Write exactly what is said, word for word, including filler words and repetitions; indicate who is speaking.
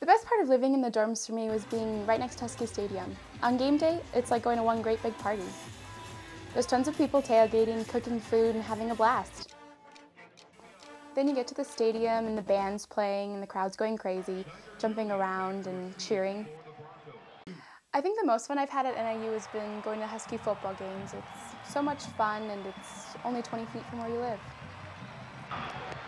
Speaker 1: best part of living in the dorms for me was being right next to Husky Stadium. On game day, it's like going to one great big party. There's tons of people tailgating, cooking food, and having a blast. Then you get to the stadium and the band's playing and the crowd's going crazy, jumping around and cheering. I think the most fun I've had at N I U has been going to Husky football games. It's so much fun and it's only twenty feet from where you live.